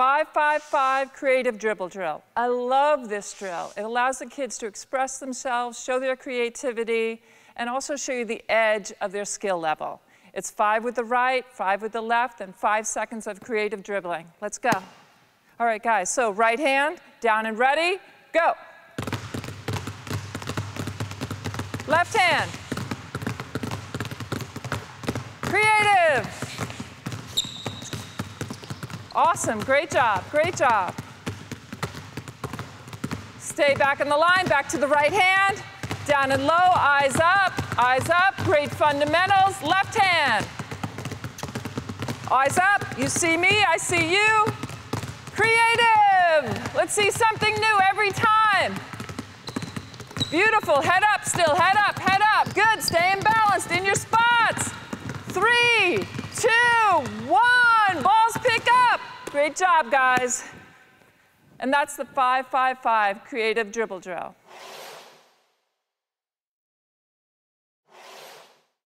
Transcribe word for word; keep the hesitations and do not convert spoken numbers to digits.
five five five creative dribble drill. I love this drill. It allows the kids to express themselves, show their creativity, and also show you the edge of their skill level. It's five with the right, five with the left, and five seconds of creative dribbling. Let's go. All right, guys, so right hand, down and ready, go. Left hand. Creative. Awesome, great job, great job. Stay back in the line, back to the right hand. Down and low, eyes up, eyes up, great fundamentals. Left hand. Eyes up, you see me, I see you. Creative. Let's see something new every time. Beautiful, head up still, head up, head up. Good, staying balanced in your spots. Three, two, one, balls pick up. Great job, guys. And that's the five five five creative dribble drill.